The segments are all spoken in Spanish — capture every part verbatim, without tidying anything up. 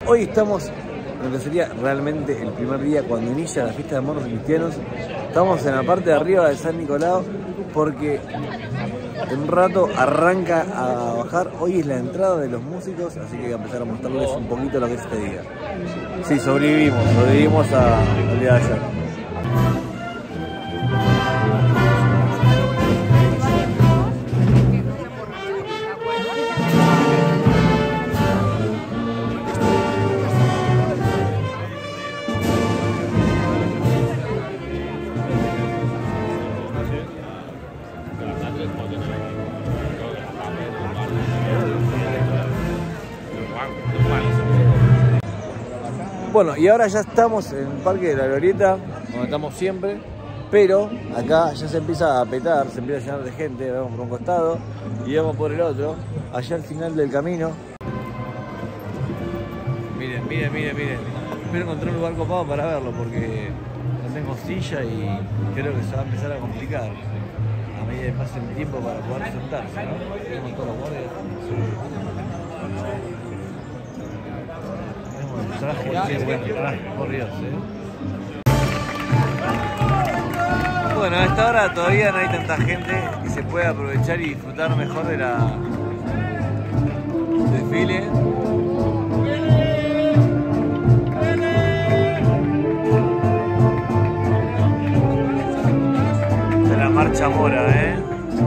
Hoy estamos en lo que sería realmente el primer día cuando inicia la fiesta de moros cristianos. Estamos en la parte de arriba de San Nicolau porque en un rato arranca a bajar. Hoy es la entrada de los músicos, así que voy a empezar a mostrarles un poquito lo que es este día. Sí, sobrevivimos, sobrevivimos a, al día de ayer. Bueno, y ahora ya estamos en el Parque de la Glorieta, donde estamos siempre, pero acá ya se empieza a petar, se empieza a llenar de gente. Vamos por un costado y vamos por el otro, allá al final del camino. Miren, miren, miren, miren. Espero encontrar un lugar copado para verlo porque no tengo silla y creo que se va a empezar a complicar a medida que pase el tiempo para poder sentarse, ¿no? Tenemos todos los guardias. Traje, qué bueno traje, por Dios, ¿eh? Bueno, a esta hora todavía no hay tanta gente y se puede aprovechar y disfrutar mejor de la del desfile. De la marcha mora, ¿eh?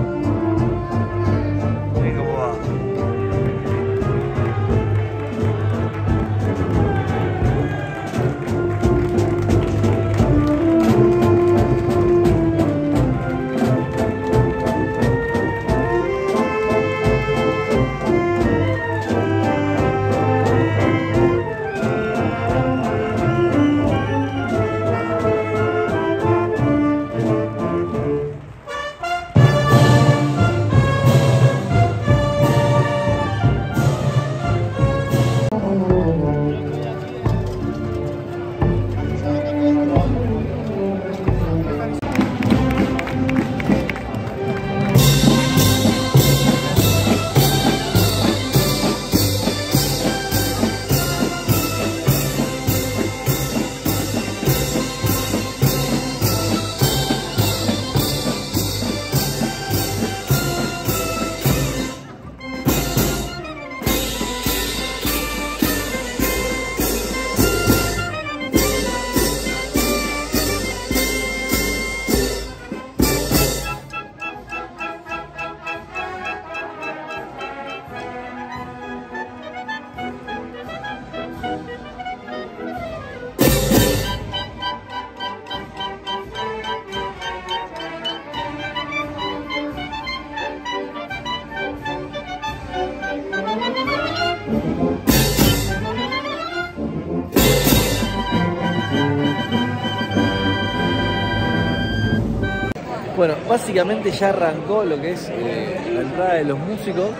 Bueno, básicamente ya arrancó lo que es eh, la entrada de los músicos.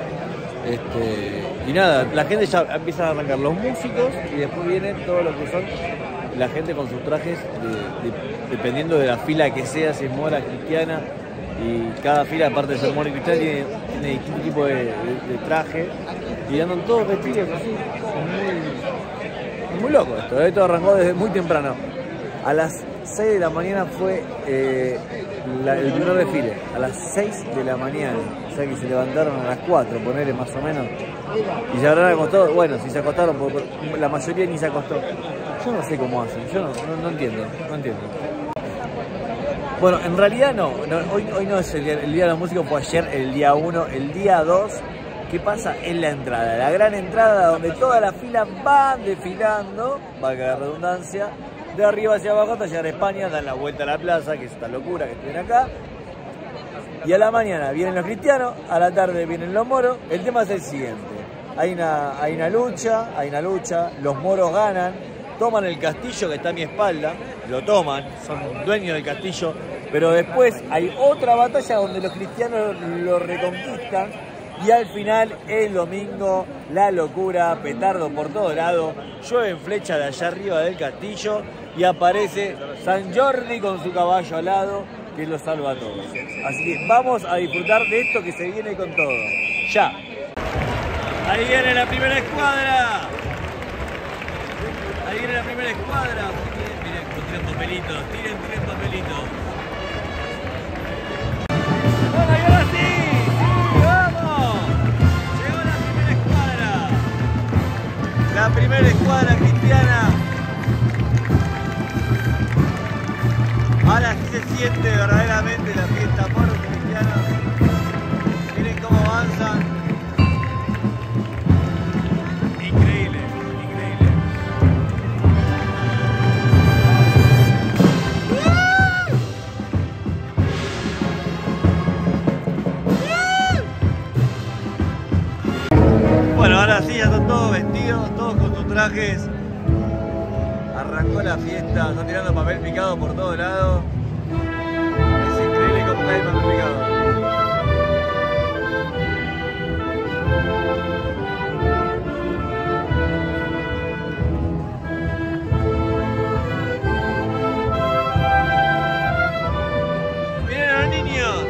Este, y nada, la gente ya empieza a arrancar los músicos y después viene todo lo que son la gente con sus trajes, de, de, dependiendo de la fila que sea, si es mora, cristiana. Y cada fila, aparte de ser mora y cristiana, tiene, tiene distinto tipo de, de, de traje. Y andan todos vestidos así. Es muy, muy loco esto, esto arrancó desde muy temprano. A las seis de la mañana fue eh, la, el primer desfile, a las seis de la mañana, o sea que se levantaron a las cuatro, ponerle más o menos, y se habrán acostado. Bueno, si se acostaron, porque la mayoría ni se acostó. Yo no sé cómo hacen, yo no, no, no entiendo, no entiendo. Bueno, en realidad no, no hoy, hoy no es el día, el día de los músicos, fue ayer el día uno, el día dos, ¿qué pasa? En la entrada, la gran entrada donde todas las filas van desfilando, valga la redundancia, de arriba hacia abajo hasta llegar a España, dan la vuelta a la plaza, que es esta locura que tienen acá. Y a la mañana vienen los cristianos, a la tarde vienen los moros. El tema es el siguiente: hay una, hay una lucha, hay una lucha, los moros ganan, toman el castillo que está a mi espalda, lo toman, son dueños del castillo, pero después hay otra batalla donde los cristianos lo reconquistan. Y al final, el domingo, la locura, petardo por todo lado, llueven flechas de allá arriba del castillo y aparece San Jordi con su caballo al lado, que lo salva a todos. Así que vamos a disfrutar de esto que se viene con todo. ¡Ya! Ahí viene la primera escuadra. Ahí viene la primera escuadra. Miren, tiren papelitos, tiren, tiren papelitos. ¡Bueno, y ahora sí! ¡Sí, vamos! Llegó la primera escuadra. La primera escuadra cristiana. Ahora sí se siente verdaderamente la fiesta por los cristianos. Miren cómo avanzan. Increíble, increíble. Bueno, ahora sí ya están todos vestidos, todos con sus trajes. Arrancó la fiesta, están tirando papel picado por todos lados. Es increíble cómo cae el papel picado. ¡Miren a los niños!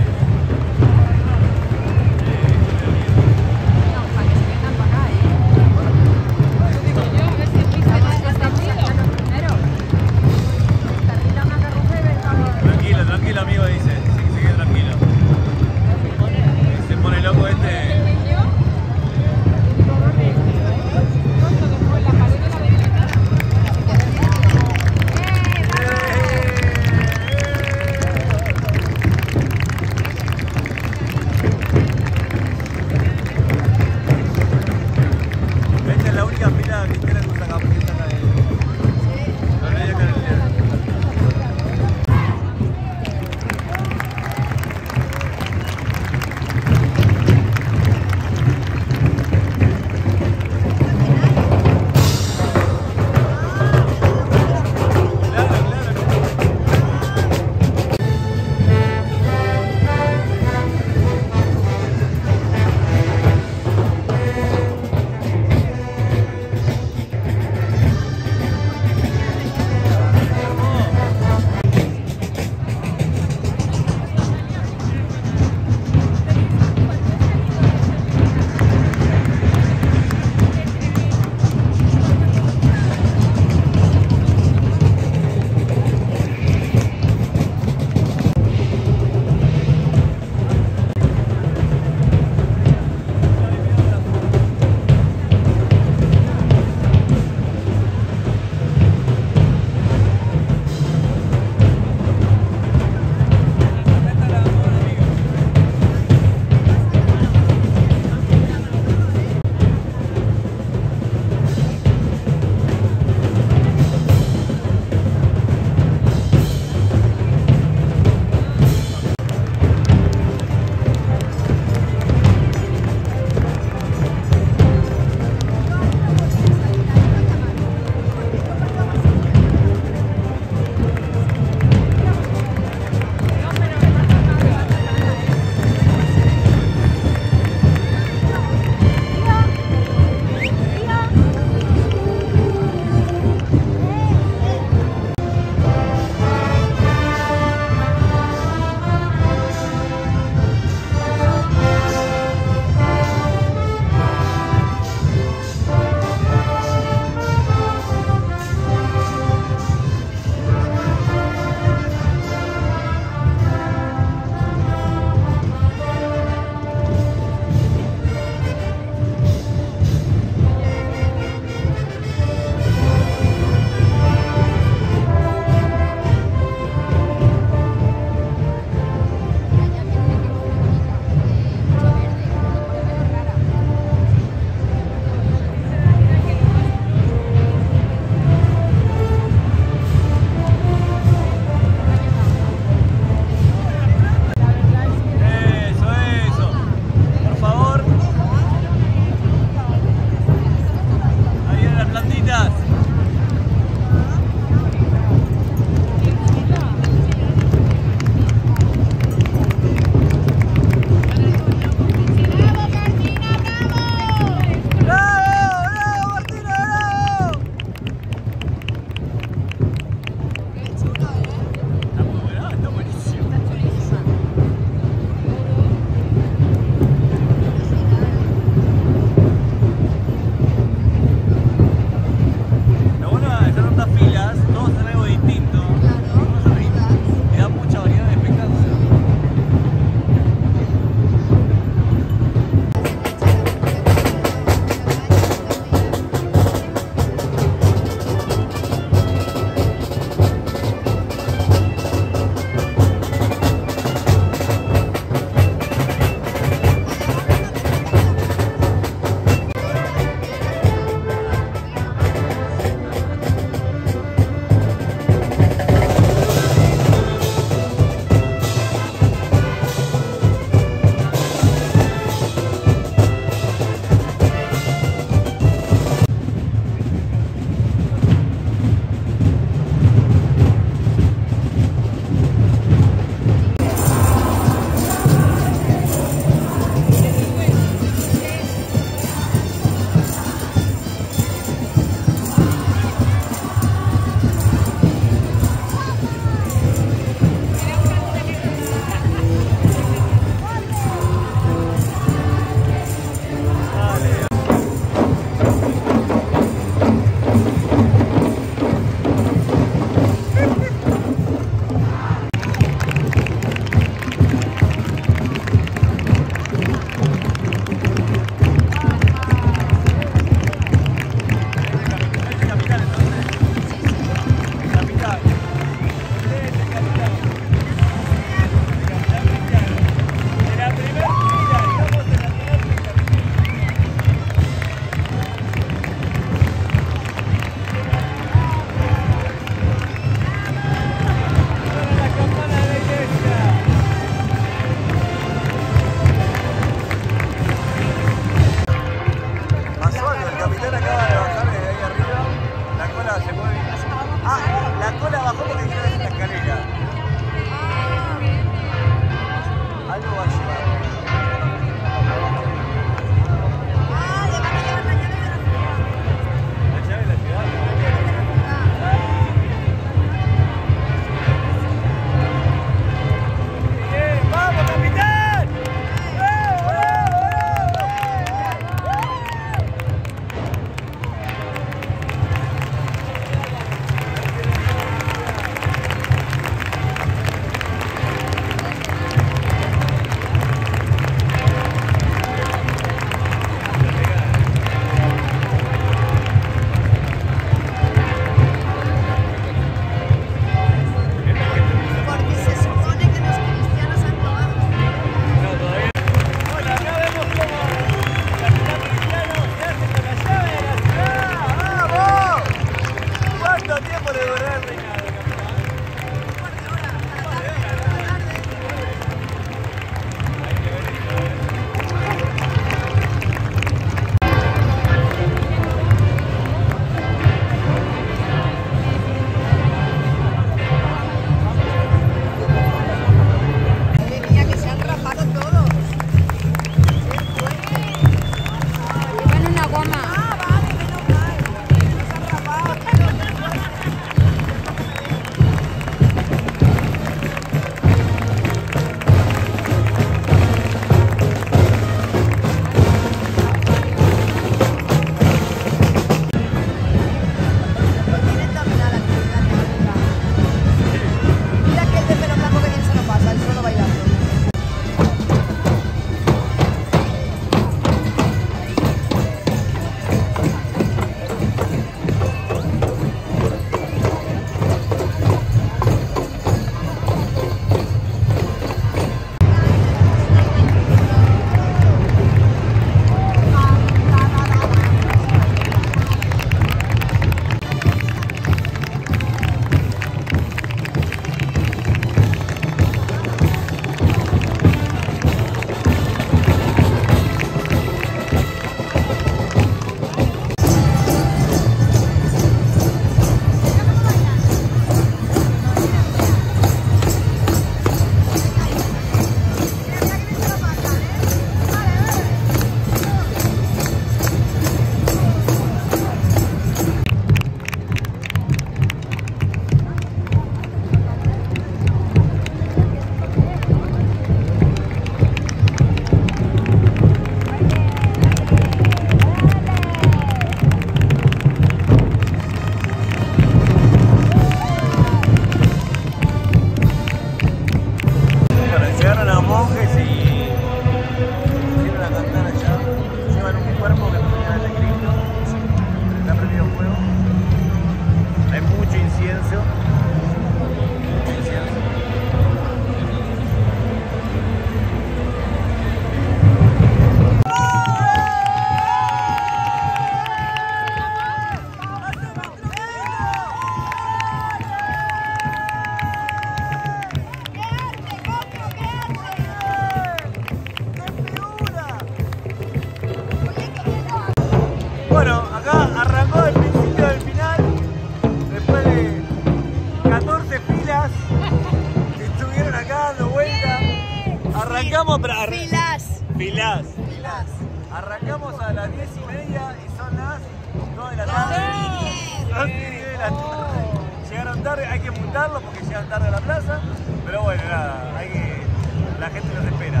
Bueno, acá arrancó el principio del final, después de catorce filas que estuvieron acá dando vuelta. Arrancamos para... Arran... Filas. Filas. Filas. Arrancamos a las diez y media y son las dos de la tarde. Son diez y media de la tarde. Llegaron tarde, hay que multarlos porque llegan tarde a la plaza. Pero bueno, nada, hay que... la gente los espera.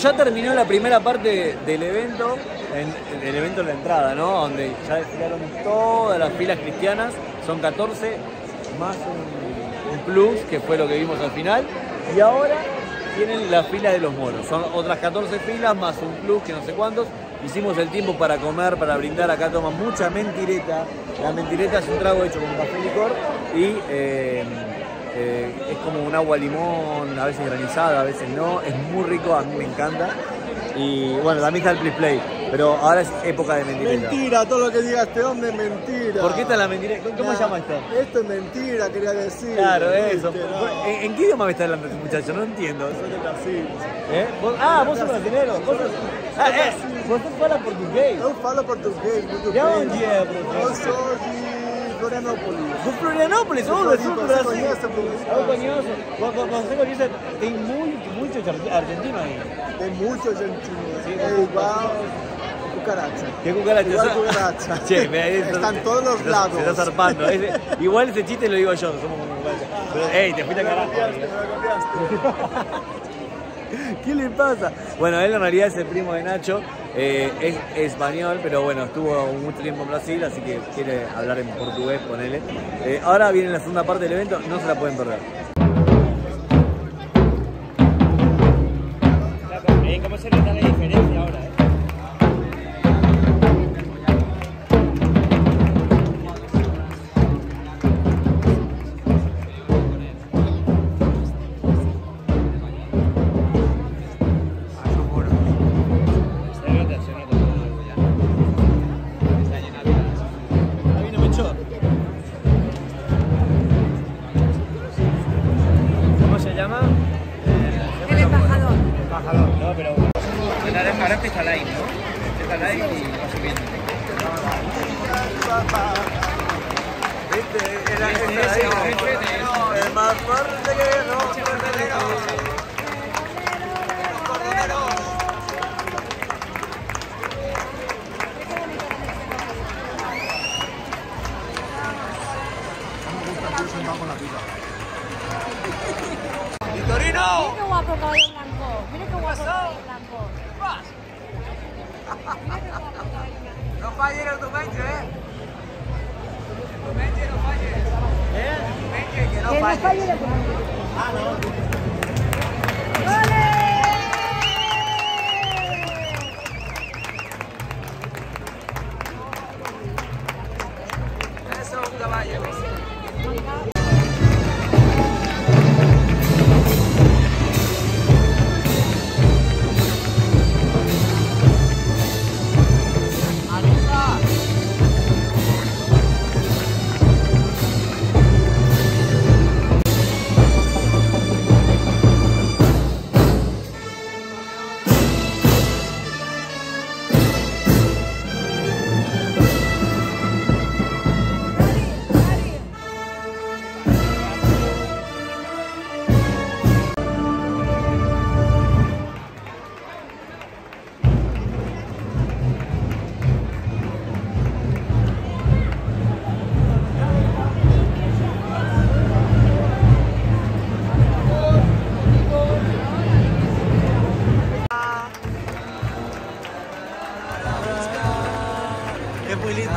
ya terminó la primera parte del evento, en, del evento de la entrada, ¿no? Donde ya desfilaron todas las filas cristianas, son catorce, más un, un plus, que fue lo que vimos al final. Y ahora tienen la fila de los moros, son otras catorce filas, más un plus, que no sé cuántos. Hicimos el tiempo para comer, para brindar, acá toman mucha mentireta. La mentireta es un trago hecho con café licor y eh, eh, es como un agua limón, a veces granizada, a veces no. Es muy rico, a mí me encanta. Y bueno, también está el Please Play, pero ahora es época de mentireta. Mentira, todo lo que diga este hombre es mentira. ¿Por qué está la mentireta? ¿Cómo nah, se llama esto? Esto es mentira, quería decir. Claro, eso. ¿Viste? No. ¿En, ¿En qué idioma me está hablando este muchacho? No entiendo. Soy de Brasil. ¿Eh? ¿Vos? Ah, vos sos brasileño. Vos sos... Ah, é, você fala português? Eu falo português, muito De bem. onde é, Eu professor? sou de Florianópolis. De Florianópolis, oh, do sul do Você Brasil. conhece Florianópolis? Eu conheço. Você você conhece, tem muito, muitos argentinos aí. Tem muito argentino. Sí, é igual cucaracha. ¿Qué cucaracha? Igual cucaracha. Che, me, ahí Están todos los se, lados. se está zarpando. Ese, igual ese chiste lo digo yo, somos como cucaracha. Pero, ey, te fuiste a carajo. ¿Qué le pasa? Bueno, él en realidad es el primo de Nacho, eh, es, es español, pero bueno, estuvo mucho tiempo en Brasil, así que quiere hablar en portugués, ponele. Eh, ahora viene la segunda parte del evento, no se la pueden perder. ¿Cómo se nota la diferencia ahora? Eh? ¿Cómo se llama? El embajador. Embajador, no, pero ahora empieza live, ¿no? Empieza live y va subiendo. ¿Viste? Era Sí, sí, ese sí, ahí. sí, sí, sí. El más fuerte que no. Mira qué guapo caballo blanco. Mira qué guapo caballo blanco. Mira qué guapo caballo blanco. No falles en tu mente, ¿eh? Tu mente no falles. ¿Eh? Tu mente que no Que no falles. falle la comida. Ah, no. Eso es un caballo. Es muy lindo.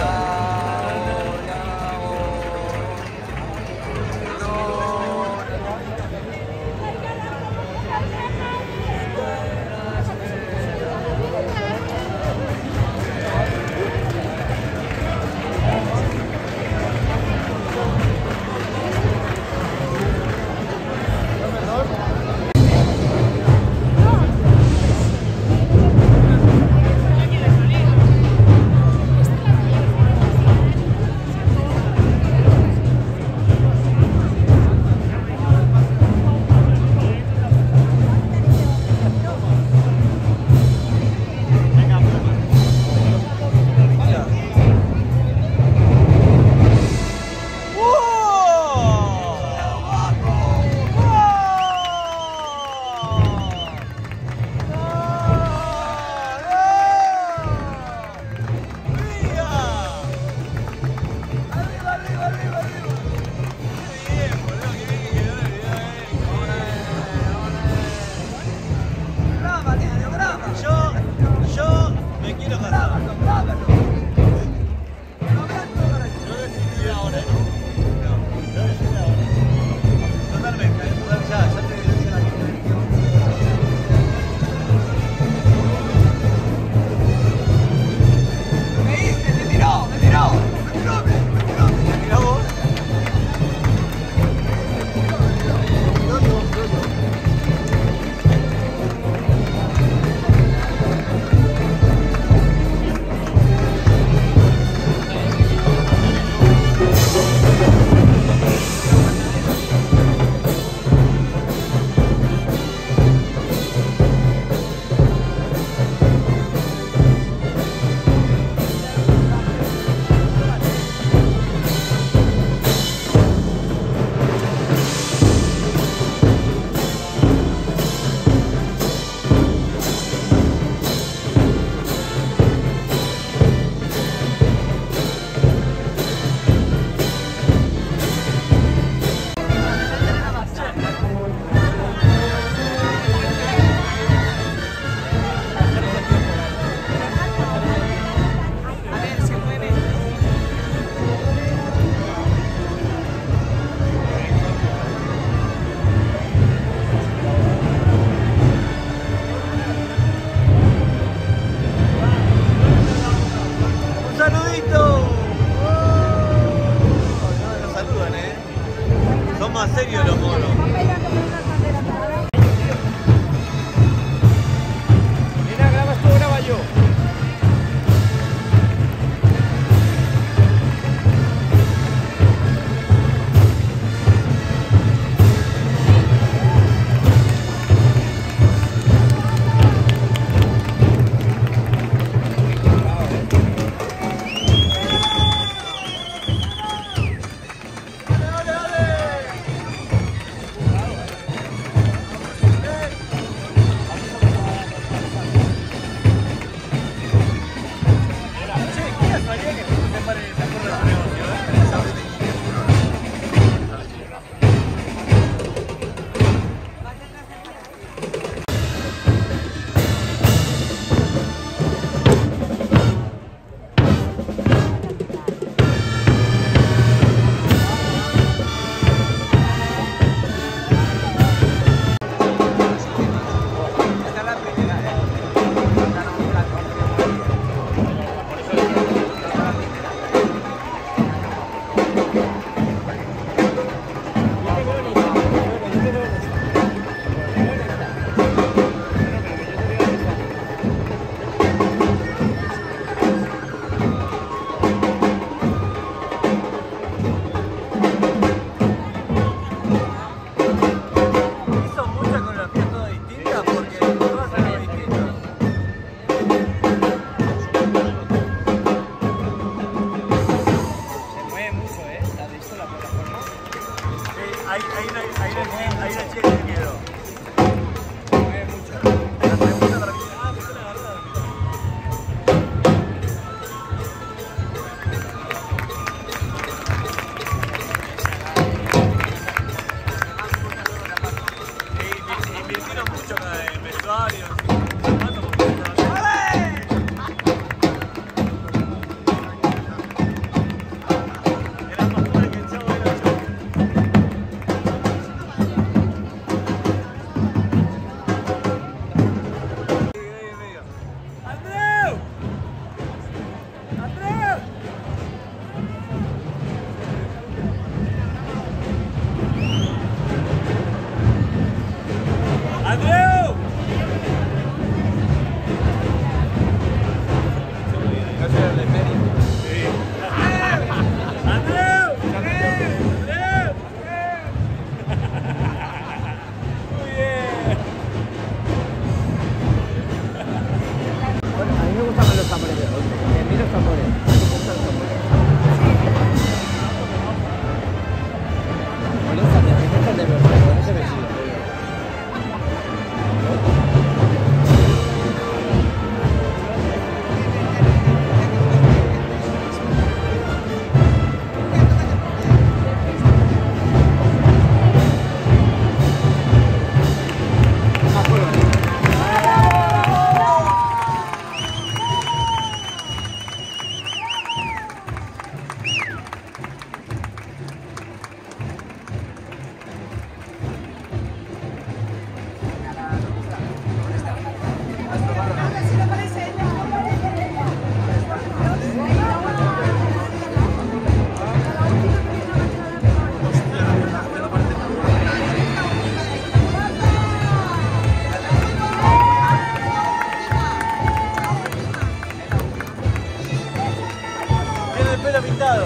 Tiene el pelo pintado.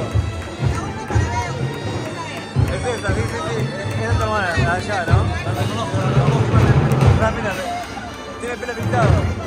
Es esa, sí, sí, sí. Es otra manera, la de allá, ¿no? La reconozco, la reconozco. Ah, mira, tiene el pelo pintado.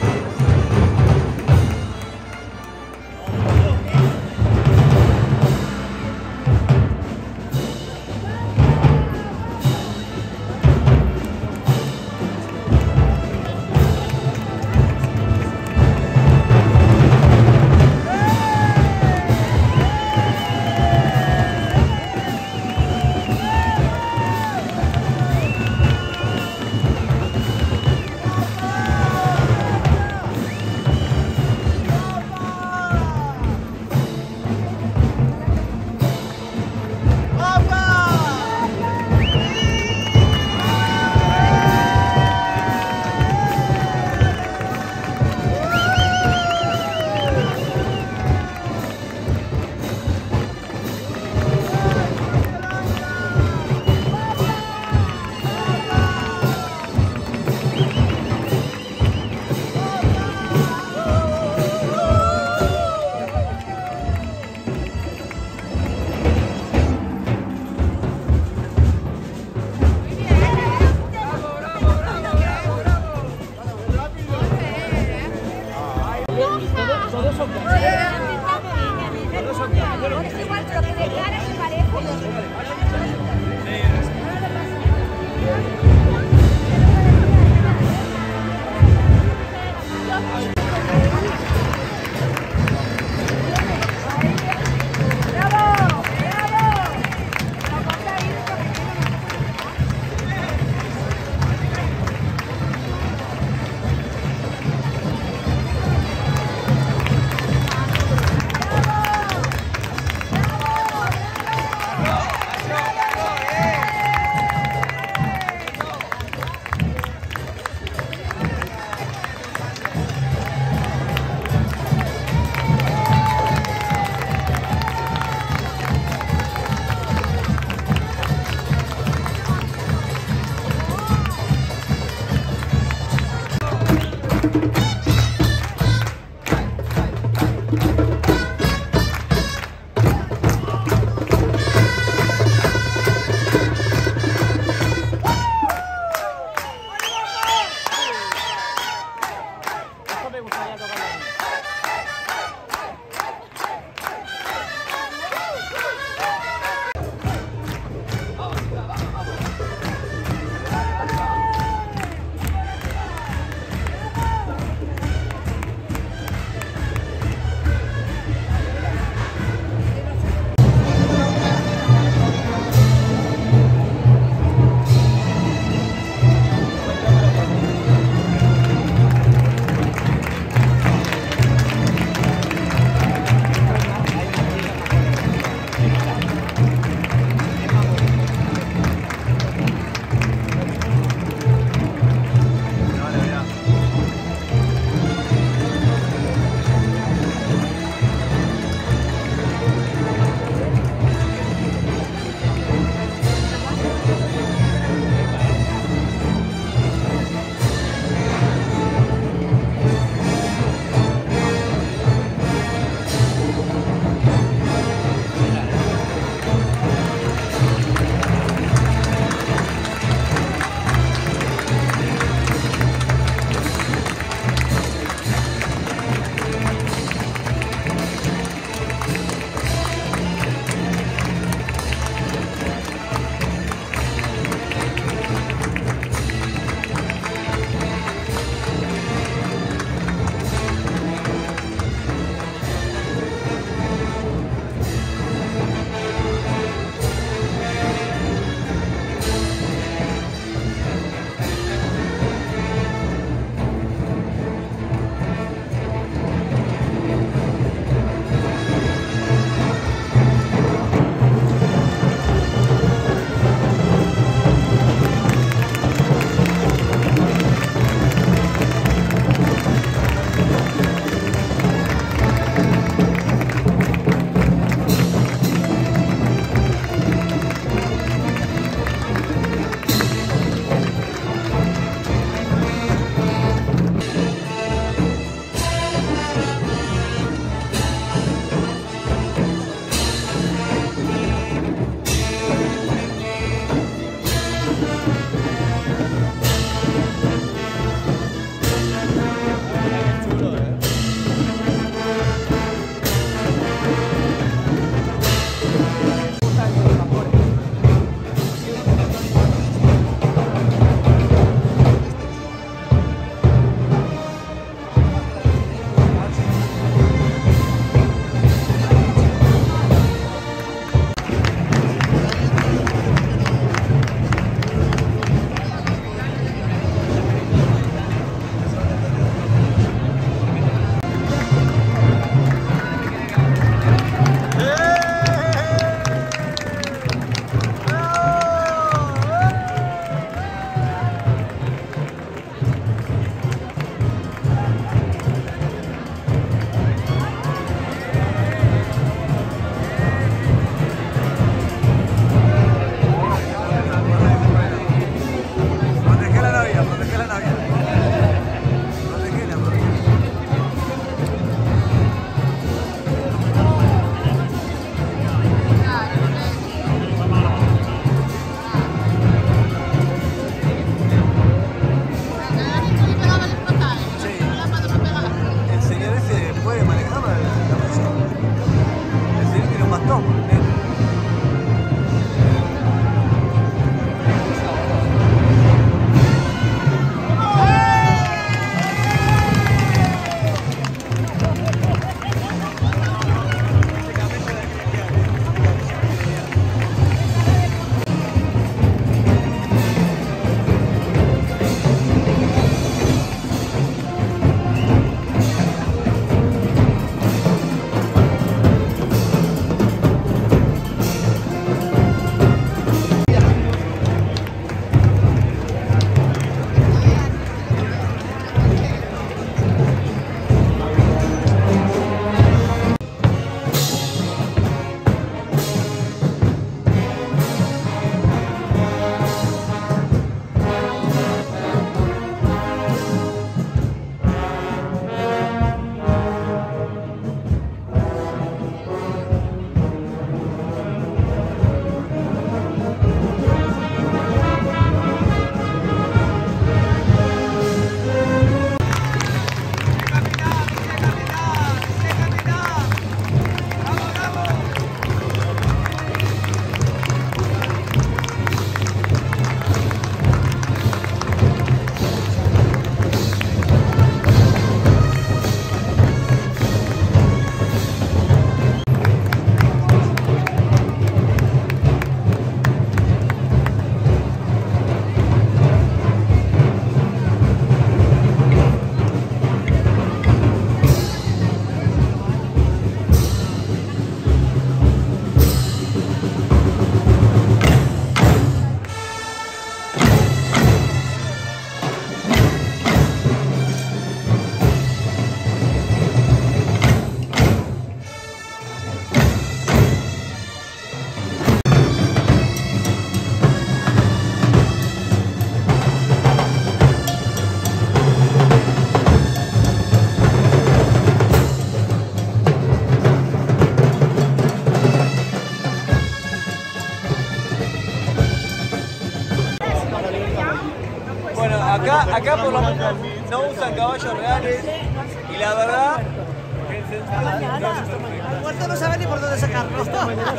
acá por lo menos no usan caballos reales y la verdad que el sentido El muerto no sabe ni por dónde sacarlo. me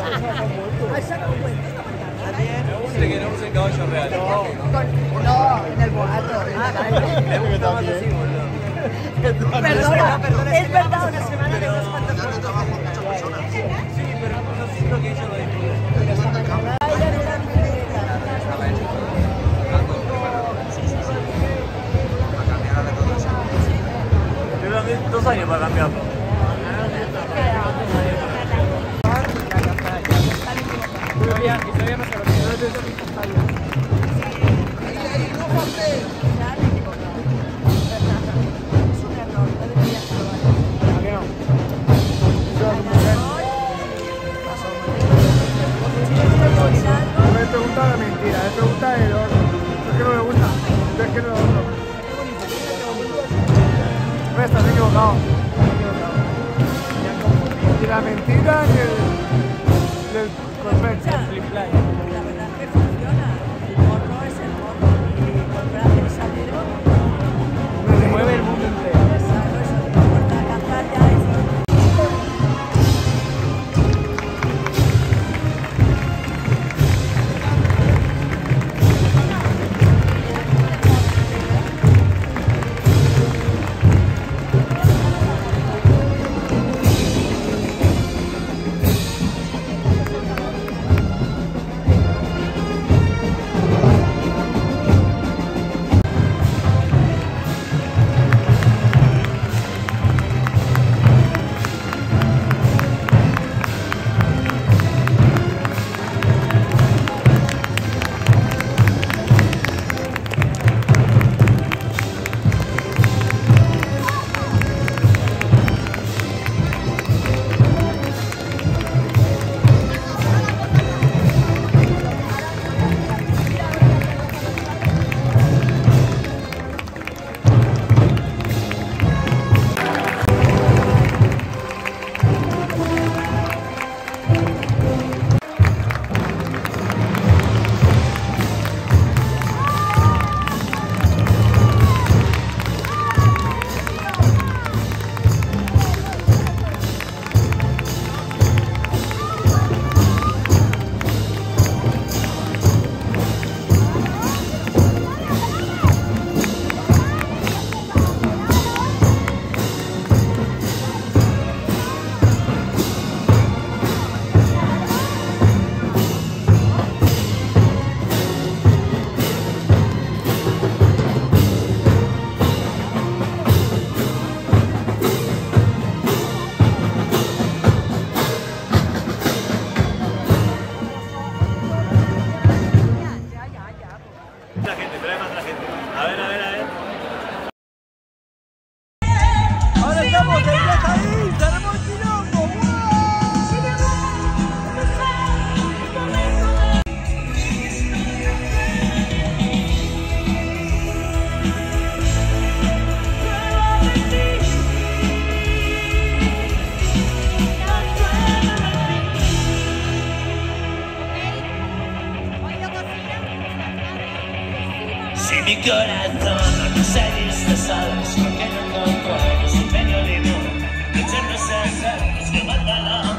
gusta que no usen caballos reales. No, en el boato. Me gusta más así, boludo. Perdona, es verdad, una semana de unos cuantos. Sí, pero no siento que ellos lo disfruten. Llevan dos años para cambiarlo. Todavía, y todavía no se lo Me pregunta la mentira, me pregunta el otro. Es que no me gusta, es que no lo otro. No, estás equivocado. Ni la mentira ni el, ni el correcto. La verdad que funciona. El morro es el morro. Y comprar el salero. Me mueve el mundo entero. Exacto, eso no importa. Cantar ya es. Si mi corazón no se viste, sabes porque no encontrarás un medio limón. Echando esas que mata la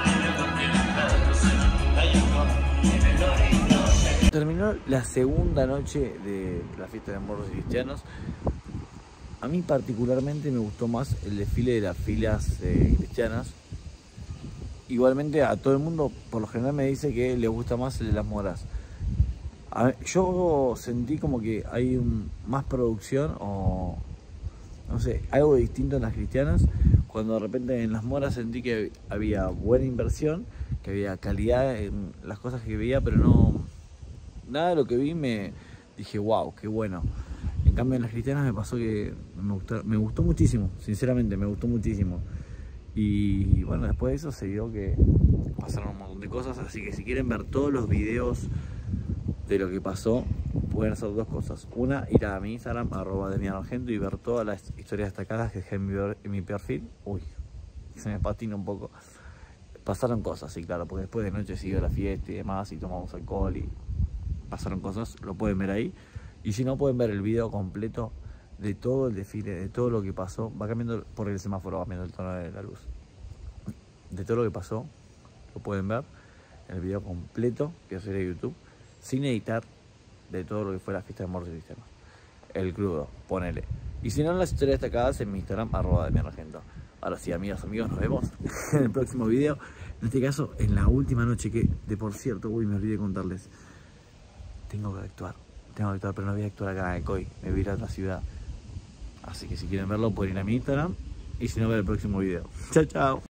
vida. Terminó la segunda noche de la fiesta de morros y cristianos. A mí particularmente me gustó más el desfile de las filas eh, cristianas. Igualmente a todo el mundo por lo general me dice que le gusta más el de las moras. A, yo sentí como que hay un, más producción o no sé, algo distinto en las cristianas, cuando de repente en las moras sentí que había buena inversión, que había calidad en las cosas que veía, pero no, nada de lo que vi me dije wow, qué bueno. En cambio en las cristianas me pasó que me gustó, me gustó muchísimo, sinceramente me gustó muchísimo. Y bueno, después de eso se vio que pasaron un montón de cosas, así que si quieren ver todos los videos de lo que pasó, pueden hacer dos cosas. Una, ir a mi Instagram, arroba Demian Argento, y ver todas las historias destacadas que dejé en mi, en mi perfil. Uy, se me patina un poco. Pasaron cosas, sí, claro, porque después de noche siguió la fiesta y demás, y tomamos alcohol y pasaron cosas, lo pueden ver ahí. Y si no, pueden ver el video completo de todo el desfile, de todo lo que pasó. Va cambiando por el semáforo, va cambiando el tono de la luz. De todo lo que pasó, lo pueden ver en el video completo que voy a subir a YouTube, sin editar, de todo lo que fue la fiesta de Morse Sistema. El crudo, ponele. Y si no, en las historias destacadas en mi Instagram, arroba de mi Argento. Ahora sí, amigas, amigos, nos vemos en el próximo video. En este caso, en la última noche que, de por cierto, uy, me olvidé contarles. Tengo que actuar, tengo que actuar, pero no voy a actuar acá en Coy. Me voy a ir a otra ciudad. Así que si quieren verlo, pueden ir a mi Instagram. Y si no, ver el próximo video. Chao, chao.